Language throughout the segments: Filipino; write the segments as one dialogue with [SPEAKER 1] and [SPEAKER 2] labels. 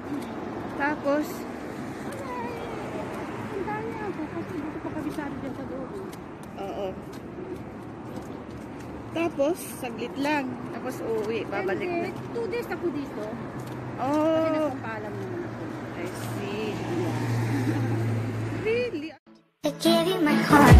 [SPEAKER 1] Tapos, ang dami ako kasi dito pa kabisado dyan sa loob. Oo. Tapos, saglit lang. Tapos uuwi, babalik na.
[SPEAKER 2] 2 days ako dito.
[SPEAKER 1] Oh.
[SPEAKER 2] Kasi nagpapalam naman ako.
[SPEAKER 1] I see. Really?
[SPEAKER 3] I gave you my heart.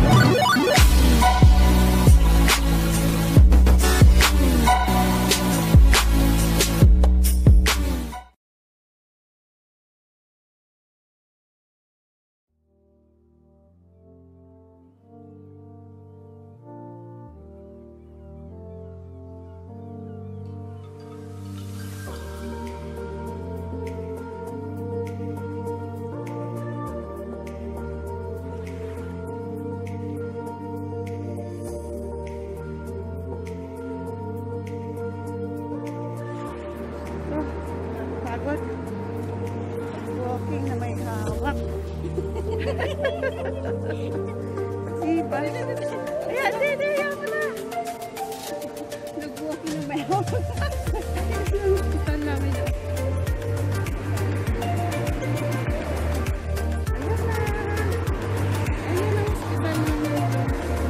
[SPEAKER 1] Pagod. Walking na may hawak. Sipa. Ayan, dede, yan mo na.
[SPEAKER 2] Nag-walking na may hawak.
[SPEAKER 1] Hospital namin. Ayan na. Ayan ang hospital namin.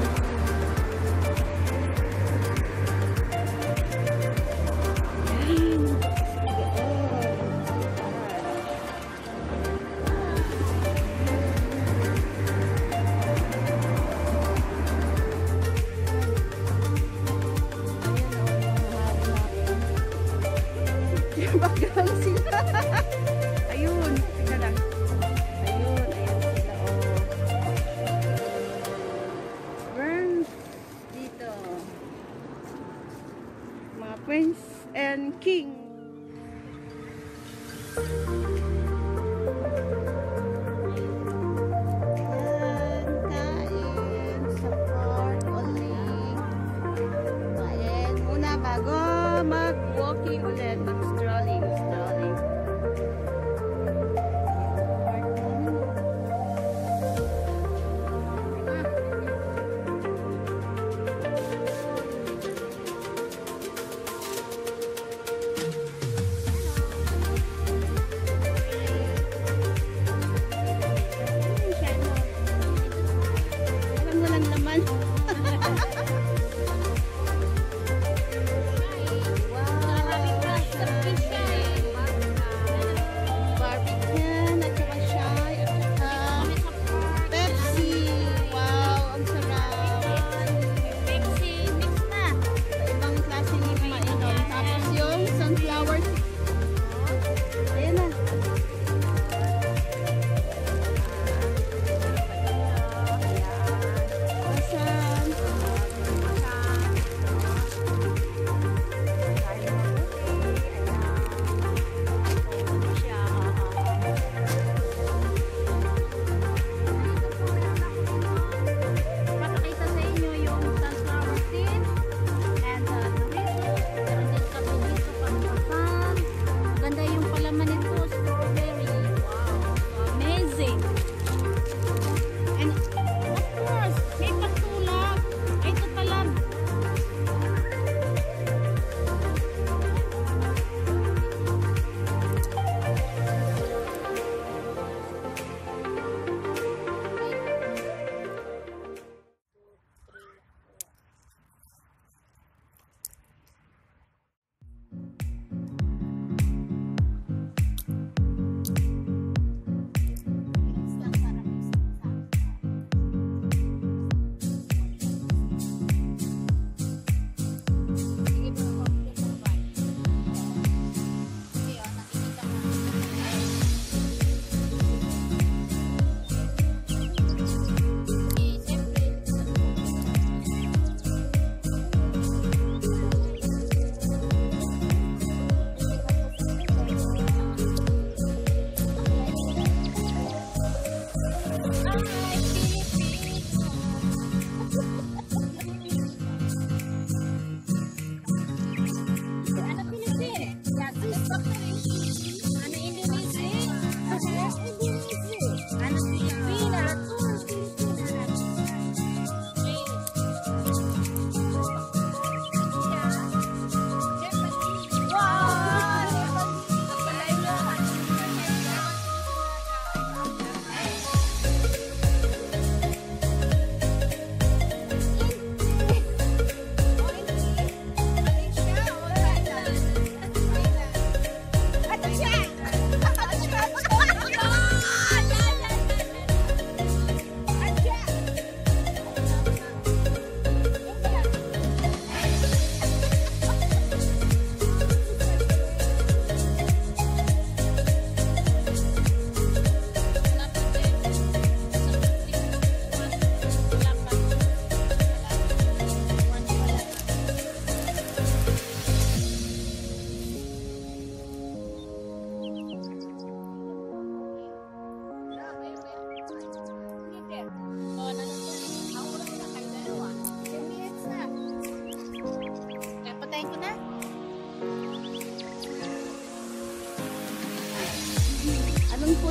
[SPEAKER 1] Bagang sila. Ayun, tika lang. Ayun, ayan sila. Oh. Burns dito. Mga prince and king. Kain sa park only. Kain muna bago mag-walking ulit. Strolling. Alam mo lang naman. Barbecue at saka shy at saka Pepsi. Wow, ang sarap.
[SPEAKER 2] Pepsi, mix na.
[SPEAKER 1] Ibang klase ni mainom. Tapos yung sunflower. Ayan na. Asan?
[SPEAKER 2] Papakita sa inyo yung sunflower seed and delicious. Meron din kami dito pang ganda yung palaman nito, strawberry. Wow, amazing. And of course, may patulak. Ay, ito pala.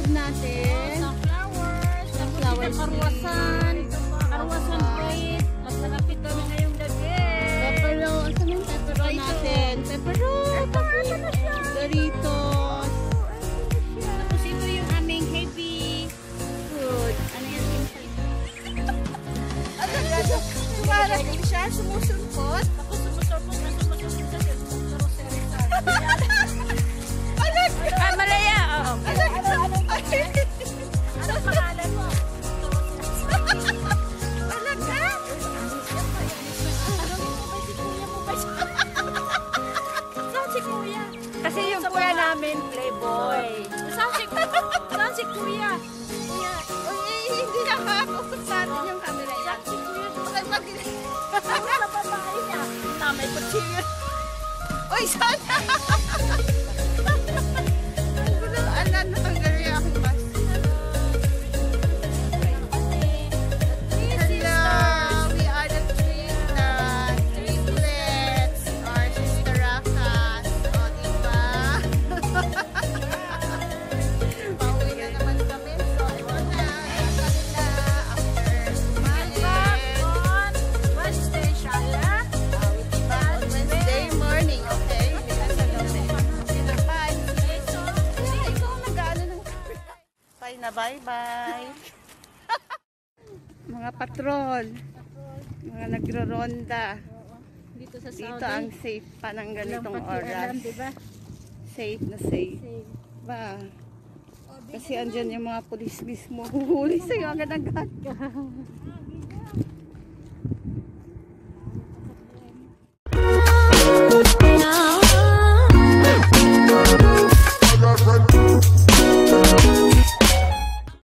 [SPEAKER 1] natin.
[SPEAKER 2] Sunflowers.
[SPEAKER 1] Sunflower
[SPEAKER 2] Karwasan. Karwasan bread. Maglalapit kami ngayong gabi.
[SPEAKER 1] Pepero. Ano yung pepero natin? Pepero. Doritos.
[SPEAKER 2] Tapos ito yung aming heavy food. Ano yan?
[SPEAKER 1] Sumarap din siya. Sumusulpot.
[SPEAKER 2] Ako sumusulpot na sumusulpot sa grocery sa Ah, malaya! Oo. Ano pangalan mo?
[SPEAKER 1] Talaga?
[SPEAKER 2] Saan si Kuya? Kasi yung kuya namin, playboy. Saan si Kuya? Kuya.
[SPEAKER 1] Uy, hindi nakakapag sa atin yung camera yan.
[SPEAKER 2] Saan si Kuya?
[SPEAKER 1] Ano
[SPEAKER 2] Sa babae niya. Tamay ko siya.
[SPEAKER 1] Uy, sana! Ala, natanggal yung aking bus. Hello! We are the triplets. Or Sister Rakas. O, diba? Pauwi na naman kami. So, ito na. Kanila. After kumain.
[SPEAKER 2] On Wednesday, Shala.
[SPEAKER 1] On Wednesday morning, okay? Bye. Ikaw nag-ano ng bye na bye-bye. Mga patrol. Mga nagro-ronda.
[SPEAKER 2] Dito sa
[SPEAKER 1] Dito
[SPEAKER 2] Saudi.
[SPEAKER 1] ang safe pa ng ganitong
[SPEAKER 2] Walang pakialam,
[SPEAKER 1] oras.
[SPEAKER 2] diba?
[SPEAKER 1] Safe na safe. Ba? Kasi andyan yung mga pulis mismo. Huhuli sa'yo agad-agad.